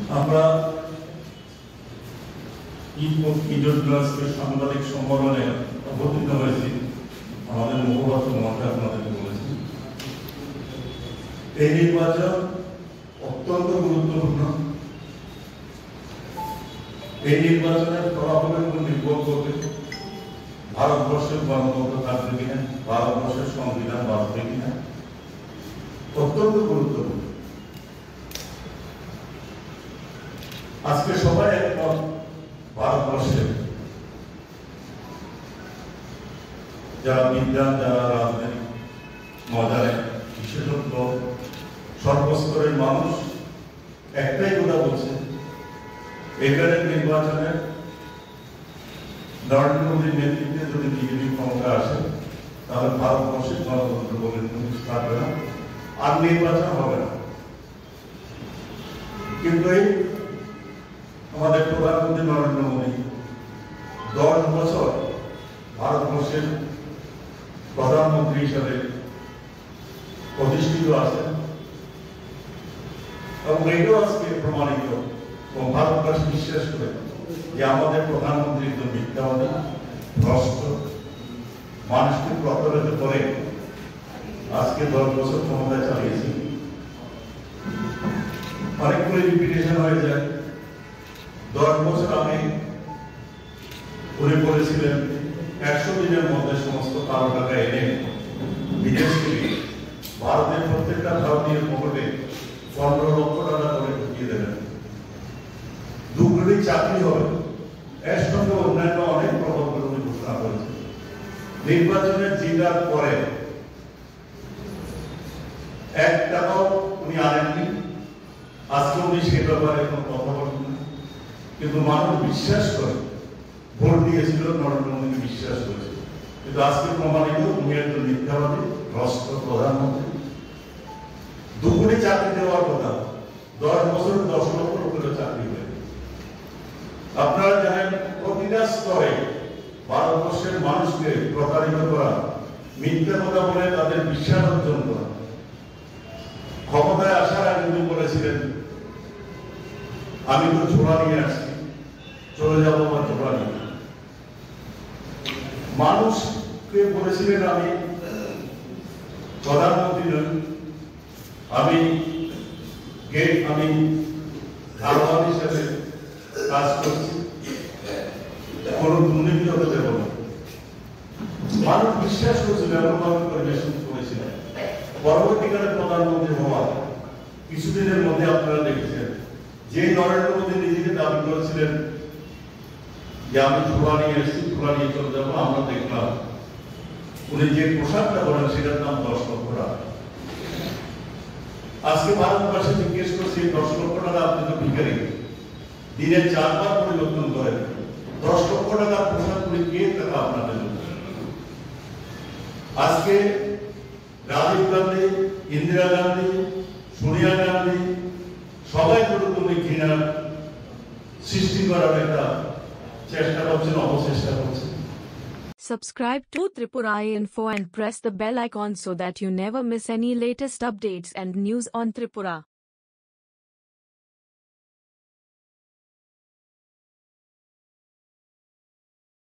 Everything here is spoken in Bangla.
আমরা সাংবাদিক সম্মেলনে উপস্থিত হয়েছি। আমাদের মুখপাত্র মহাশয় আপনাদেরকে বলেছি, এই নির্বাচন অত্যন্ত গুরুত্বপূর্ণ। এই নির্বাচনের ফলাফলের উপর নির্ভর করবে ভারতবর্ষের গণতন্ত্র থাকবে কিনা, ভারতবর্ষের সংবিধান বাঁচবে কিনা। অত্যন্ত গুরুত্বপূর্ণ। আজকে সবাই একমত, ভারতবর্ষের যারা বিজ্ঞান, যারা রাজনৈতিক মজারে বিশেষজ্ঞ, সর্বস্তরের মানুষ একটাই কথা বলছে, এবারের নির্বাচনের নরেন্দ্র মোদীর নেতৃত্বে যদি বিজেপি ক্ষমতা আসে তাহলে ভারতবর্ষের গণতন্ত্র বলে থাকবে না, আর নির্বাচন হবে না। কিন্তু এই আমাদের প্রধানমন্ত্রী নরেন্দ্র মোদী 10 বছর ভারতবর্ষের প্রধানমন্ত্রী হিসাবে প্রতিষ্ঠিত আছেন এবং এটাও আজকে প্রমাণিত এবং ভারতবর্ষ বিশ্বাস করে যে আমাদের প্রধানমন্ত্রী একজন মিথ্যাবাদী, ভ্রষ্ট, মানুষকে প্রতারিত করে আজকে 10 বছর ক্ষমতায় চালিয়েছে। অনেকগুলো রিপিটেশন হয়ে যায়। 10 বছর আগে উনি বলেছিলেন 100 দিনের মধ্যে সমস্ত কালো টাকা এনে বিদেশ থেকে ভারতের প্রত্যেকটা ভারতীয় পকেটে 15 লক্ষ টাকা করে ঢুকিয়ে দেবেন, 2 কোটি চাকরি হবে। এর সঙ্গে অন্যান্য অনেক প্রকল্প উনি ঘোষণা করেছেন। নির্বাচনের জিতার পরে 1 টাকাও উনি আনেননি। আজকে উনি সে ব্যাপারে কোনো কথা বলেন না, কিন্তু মানুষ বিশ্বাস করে ভোট দিয়েছিল, নরেন্দ্র মোদীকে বিশ্বাস করেছিল। কিন্তু আজকে প্রমাণিত উনি একজন মিথ্যাবাদী, ভ্রষ্ট প্রধানমন্ত্রী। 2 কোটি চাকরি দেওয়ার কথা, 10 বছর 10 লক্ষ করে চাকরি হয়ে। আপনারা জানেন প্রতিটা স্তরে ভারতবর্ষের মানুষকে প্রতারিত করা, মিথ্যা কথা বলে তাদের বিশ্বাস অর্জন করা। ক্ষমতায় আসার আগে উনি বলেছিলেন আমি তো ছোড়া নিয়ে আসছি, চলে যাবো বা ছোড়া নিয়ে। মানুষকে বলেছিলেন আমি প্রধানমন্ত্রী নই, আমি ধারোয়ান হিসেবে কাজ করছি, কোন দুর্নীতি হতে দেব না। মানুষ বিশ্বাস করছিল, এমনভাবে পরিবেশন করেছিলেন। পরবর্তীকালে প্রধানমন্ত্রী হওয়ার কিছুদিনের মধ্যে আপনারা দেখেছেন যে নরেন্দ্র মোদী নিজেকে দাবি করেছিলেন যে আমি ছোড়া নিয়ে এসেছি, ছোড়া নিয়ে চলে যাবো, আমরা দেখলাম উনি যে পোশাকটা করেন সেটার দাম 10 লক্ষ টাকা। আজকে ভারতবর্ষে জিজ্ঞেস করছি 10 লক্ষ টাকা আপনি তো ভিখারি, দিনে 4 বার পরিবর্তন করেন, 10 লক্ষ টাকার পোশাক করে কে টাকা আপনাদের? আজকে রাজীব গান্ধী, ইন্দিরা গান্ধী, সোনিয়া গান্ধী সবাই তুমি ঘৃণা সৃষ্টি করার একটা চেষ্টা করছেন, অপচেষ্টা করছেন। Subscribe to Tripura Info and press the bell icon so that you never miss any latest updates and news on Tripura.